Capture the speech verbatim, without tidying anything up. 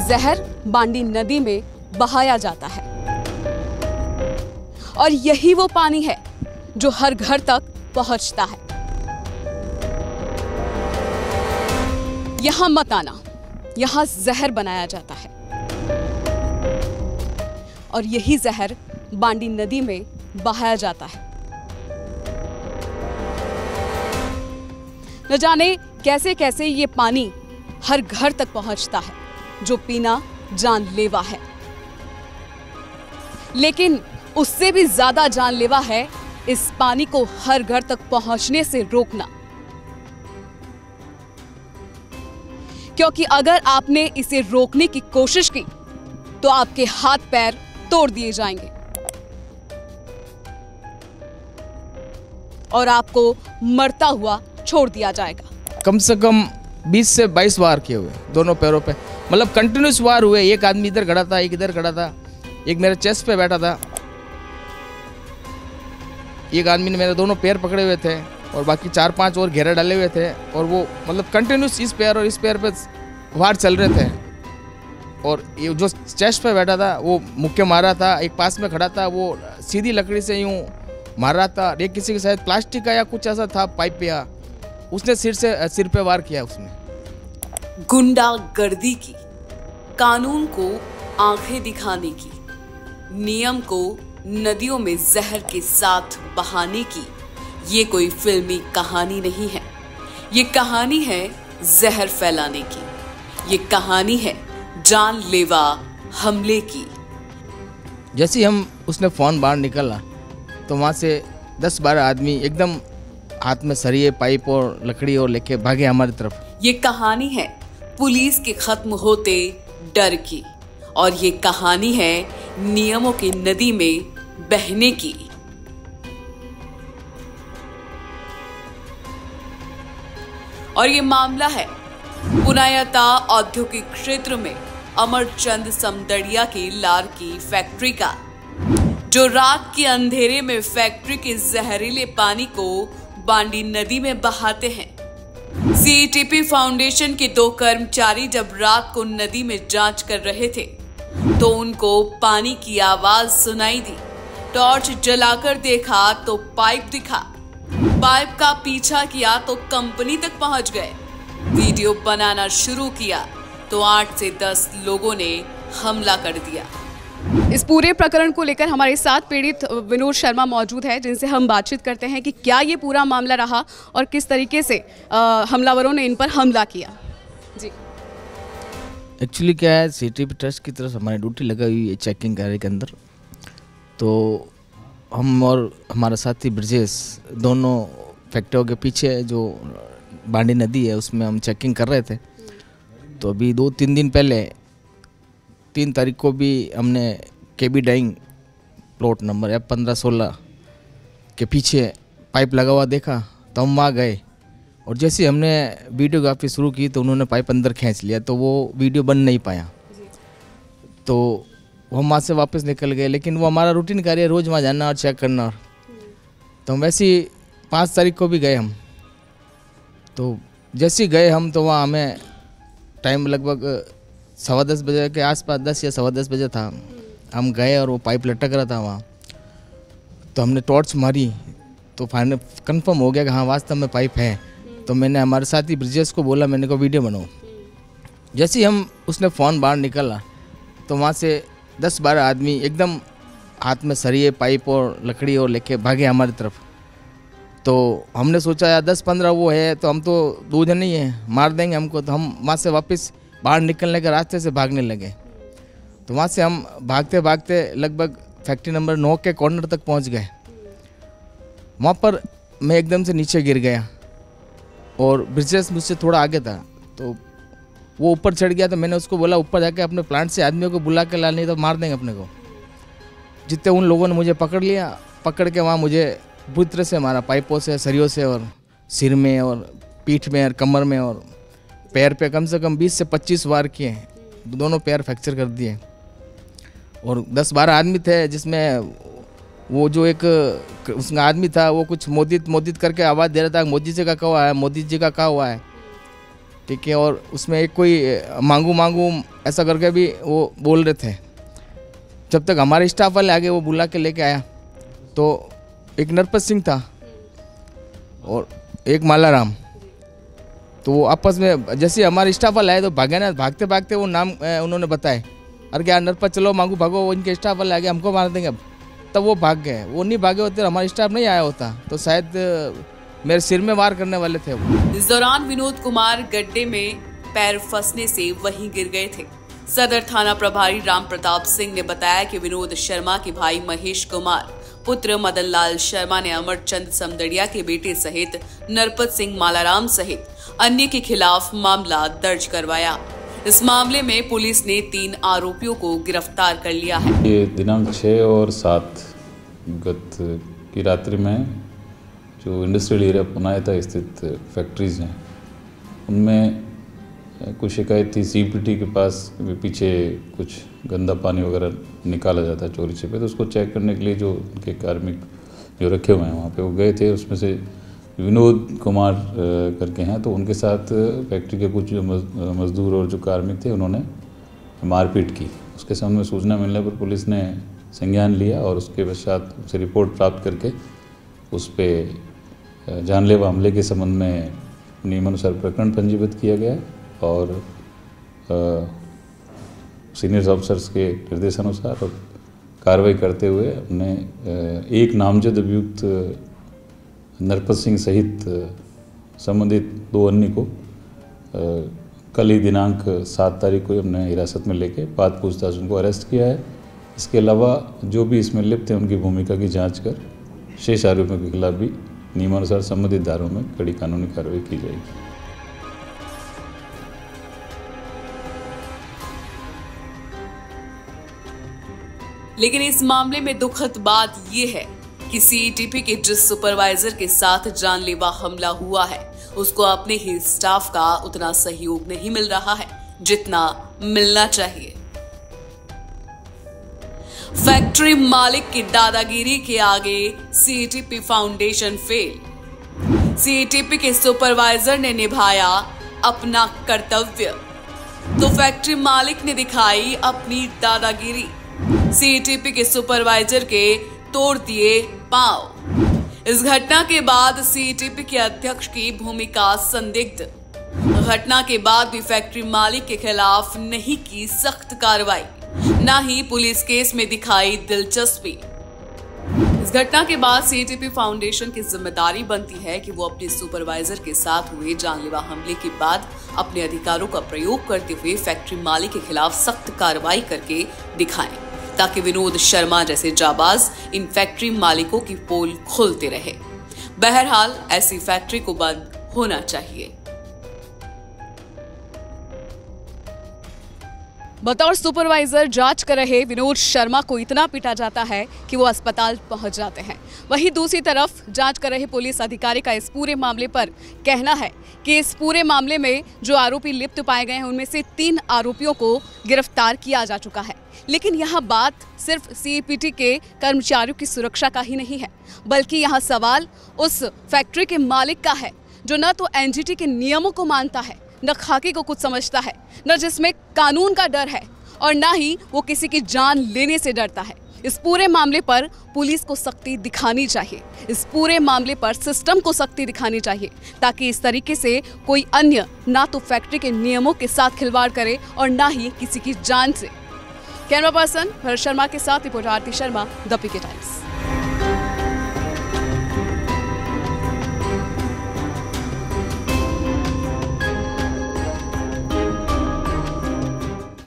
जहर बांडी नदी में बहाया जाता है और यही वो पानी है जो हर घर तक पहुंचता है। यहां मत आना, यहां जहर बनाया जाता है और यही जहर बांडी नदी में बहाया जाता है। न जाने कैसे कैसे ये पानी हर घर तक पहुंचता है जो पीना जानलेवा है, लेकिन उससे भी ज्यादा जानलेवा है इस पानी को हर घर तक पहुंचने से रोकना। क्योंकि अगर आपने इसे रोकने की कोशिश की तो आपके हाथ पैर तोड़ दिए जाएंगे और आपको मरता हुआ छोड़ दिया जाएगा। कम से कम बीस से बाईस वार किए हुए दोनों पैरों पे, मतलब कंटिन्यूस वार हुए। एक आदमी इधर खड़ा था, एक इधर खड़ा था, एक मेरे चेस्ट पे बैठा था, एक आदमी ने मेरे दोनों पैर पकड़े हुए थे और बाकी चार पांच और घेरे डाले हुए थे और वो मतलब कंटिन्यूस इस पैर और इस पैर पे वार चल रहे थे। और ये जो चेस्ट पे बैठा था वो मुक्के मार रहा था, एक पास में खड़ा था वो सीधी लकड़ी से यूं मार रहा था, एक किसी के शायद प्लास्टिक का या कुछ ऐसा था पाइप या उसने सिर से सिर पे वार किया उसने। गुंडागर्दी की, कानून को आंखें दिखाने की, नियम को नदियों में जहर के साथ बहाने की ये कोई फिल्मी कहानी नहीं है। ये कहानी है जहर फैलाने की, ये कहानी है जानलेवा हमले की। जैसे हम उसने फ़ोन बाहर निकाला तो वहाँ से दस बारह आदमी एकदम हाथ में सरिये पाइप और लकड़ी और लेके भागे हमारी तरफ। ये कहानी है पुलिस के खत्म होते डर की और ये कहानी है नियमों की नदी में बहने की। और ये मामला है पुनायता औद्योगिक क्षेत्र में अमरचंद समदड़िया की लार की फैक्ट्री का, जो रात के अंधेरे में फैक्ट्री के जहरीले पानी को बांडी नदी में बहाते हैं। सीईटीपी फाउंडेशन के दो कर्मचारी जब रात को नदी में जांच कर रहे थे तो उनको पानी की आवाज सुनाई दी। टॉर्च जलाकर देखा तो पाइप दिखा, पाइप का पीछा किया तो कंपनी तक पहुंच गए। वीडियो बनाना शुरू किया तो आठ से दस लोगों ने हमला कर दिया। इस पूरे प्रकरण को लेकर हमारे साथ पीड़ित विनोद शर्मा मौजूद है, जिनसे हम बातचीत करते हैं कि क्या ये पूरा मामला रहा और किस तरीके से आ, हमलावरों ने इन पर हमला किया। जी, एक्चुअली क्या है, सीईटीपी ट्रस्ट की तरफ हमारी ड्यूटी लगाई हुई है चेकिंग कार्य के अंदर। तो हम और हमारा साथी ब्रजेश दोनों फैक्ट्रियों के पीछे जो बांडी नदी है उसमें हम चेकिंग कर रहे थे। तो अभी दो तीन दिन पहले तीन तारीख को भी हमने KB dyeing plot number F पंद्रह सोलह के पीछे पाइप लगा हुआ देखा तो हम वहाँ गए और जैसे हमने वीडियोग्राफी शुरू की तो उन्होंने पाइप अंदर खींच लिया, तो वो वीडियो बन नहीं पाया। तो वो हम वहाँ से वापस निकल गए, लेकिन वो हमारा रूटीन कार्य है रोज़ वहाँ जाना और चेक करना। और तो हम वैसे ही पाँच तारीख को भी गए हम। तो जैसे गए हम तो वहाँ हमें टाइम लगभग सवा दस बजे के आसपास, दस या सवा दस बजे था। हम गए और वो पाइप लटक रहा था वहाँ। तो हमने टॉर्च मारी तो फाइनल कंफर्म हो गया कि हाँ वास्तव में पाइप है। तो मैंने हमारे साथी ब्रिजेश को बोला, मैंने को वीडियो बनाओ। जैसे ही हम उसने फ़ोन बाहर निकाला तो वहाँ से दस बारह आदमी एकदम हाथ में सरिये पाइप और लकड़ी और लेके भागे हमारी तरफ। तो हमने सोचा यार दस पंद्रह वो है तो हम तो दो जन ही हैं, मार देंगे हमको। तो हम वहाँ से वापस बाहर निकलने के रास्ते से भागने लगे। तो वहाँ से हम भागते भागते लगभग फैक्ट्री नंबर नौ के कॉर्नर तक पहुँच गए। वहाँ पर मैं एकदम से नीचे गिर गया और ब्रिजेश मुझसे थोड़ा आगे था। तो वो ऊपर चढ़ गया तो मैंने उसको बोला ऊपर जाके अपने प्लांट से आदमियों को बुला के ला, नहीं तो मार देंगे अपने को। जितने उन लोगों ने मुझे पकड़ लिया, पकड़ के वहाँ मुझे बुरी तरह से मारा, पाइपों से, सरियों से, और सिर में और पीठ में और कमर में और पैर पे कम से कम बीस से पच्चीस वार किए। दोनों पैर फ्रैक्चर कर दिए। और दस बारह आदमी थे, जिसमें वो जो एक उसका आदमी था वो कुछ मोदी मोदी करके आवाज़ दे रहा था, मोदी जी का कहा हुआ है, मोदी जी का कहा हुआ है। ठीक है। और उसमें एक कोई मांगू मांगू ऐसा करके भी वो बोल रहे थे। जब तक हमारे स्टाफ वाले आगे वो बुला के लेके आया तो एक नरपत सिंह था और एक मालाराम, तो वो आपस में जैसे हमारे स्टाफ वाले आए तो भागे ना, भागते भागते वो नाम उन्होंने बताए, अरे क्या नरपत चलो मांगू भागो, वो इनके स्टाफ वाले आगे हमको मार देंगे। अब तब वो भाग गए। वो नहीं भागे होते हमारा स्टाफ नहीं आया होता तो शायद मेरे सिर में वार करने वाले थे वो। इस दौरान विनोद कुमार गड्ढे में पैर फंसने से वहीं गिर गए थे। सदर थाना प्रभारी राम प्रताप सिंह ने बताया कि विनोद शर्मा के भाई महेश कुमार पुत्र मदन लाल शर्मा ने अमरचंद समदड़िया के बेटे सहित नरपत सिंह मालाराम सहित अन्य के खिलाफ मामला दर्ज करवाया। इस मामले में पुलिस ने तीन आरोपियों को गिरफ्तार कर लिया है। ये दिनांक छह और सात गत की रात्रि में जो इंडस्ट्रियल एरिया पुनायता स्थित फैक्ट्रीज हैं उनमें कुछ शिकायत थी। सीपीटी के पास पीछे कुछ गंदा पानी वगैरह निकाला जाता है चोरी छिपे, तो उसको चेक करने के लिए जो उनके कार्मिक जो रखे हुए हैं वहाँ पे वो गए थे। उसमें से विनोद कुमार करके हैं, तो उनके साथ फैक्ट्री के कुछ जो मजदूर और जो कार्मिक थे उन्होंने मारपीट की। उसके सामने सूचना मिलने पर पुलिस ने संज्ञान लिया और उसके पश्चात उसे रिपोर्ट प्राप्त करके उस पर जानलेवा हमले के संबंध में नियमानुसार प्रकरण पंजीबद्ध किया गया और सीनियर ऑफिसर्स के निर्देशानुसार और कार्रवाई करते हुए हमने एक नामजद अभियुक्त नरपत सिंह सहित संबंधित दो अन्य को कल ही दिनांक सात तारीख को हमने हिरासत में लेके बाद पूछताछ उनको अरेस्ट किया है। इसके अलावा जो भी इसमें लिप्त हैं उनकी भूमिका की जांच कर शेष आरोपियों के खिलाफ भी नियमानुसार संबंधित धाराओं में कड़ी कानूनी कार्रवाई की जाएगी। लेकिन इस मामले में दुखद बात यह है कि सीईटीपी के जिस सुपरवाइजर के साथ जानलेवा हमला हुआ है उसको अपने ही स्टाफ का उतना सहयोग नहीं मिल रहा है जितना मिलना चाहिए। फैक्ट्री मालिक की दादागिरी के आगे सीईटीपी फाउंडेशन फेल। सीईटीपी के सुपरवाइजर ने निभाया अपना कर्तव्य तो फैक्ट्री मालिक ने दिखाई अपनी दादागिरी। सीईटीपी के सुपरवाइजर के तोड़ दिए पांव। इस घटना के बाद सीईटीपी के अध्यक्ष की भूमिका संदिग्ध। घटना के बाद भी फैक्ट्री मालिक के खिलाफ नहीं की सख्त कार्रवाई, न ही पुलिस केस में दिखाई दिलचस्पी। इस घटना के बाद सीईटीपी फाउंडेशन की जिम्मेदारी बनती है कि वो अपने सुपरवाइजर के साथ हुए जानलेवा हमले के बाद अपने अधिकारों का प्रयोग करते हुए फैक्ट्री मालिक के खिलाफ सख्त कार्रवाई करके दिखाएं, ताकि विनोद शर्मा जैसे जाबाज इन फैक्ट्री मालिकों की पोल खोलते रहे। बहरहाल ऐसी फैक्ट्री को बंद होना चाहिए। बतौर सुपरवाइजर जांच कर रहे विनोद शर्मा को इतना पीटा जाता है कि वो अस्पताल पहुंच जाते हैं। वहीं दूसरी तरफ जांच कर रहे पुलिस अधिकारी का इस पूरे मामले पर कहना है कि इस पूरे मामले में जो आरोपी लिप्त पाए गए हैं उनमें से तीन आरोपियों को गिरफ्तार किया जा चुका है। लेकिन यहाँ बात सिर्फ सीईपीटी के कर्मचारियों की सुरक्षा का ही नहीं है, बल्कि यहाँ सवाल उस फैक्ट्री के मालिक का है जो न तो एनजीटी के नियमों को मानता है, न खाकी को कुछ समझता है, न जिसमें कानून का डर है और न ही वो किसी की जान लेने से डरता है। इस पूरे मामले पर पुलिस को सख्ती दिखानी चाहिए। इस पूरे मामले पर सिस्टम को सख्ती दिखानी चाहिए ताकि इस तरीके से कोई अन्य ना तो फैक्ट्री के नियमों के साथ खिलवाड़ करे और ना ही किसी की जान से। कैमरा पर्सन भरत शर्मा के साथ reporter Aarti Sharma, the PK times.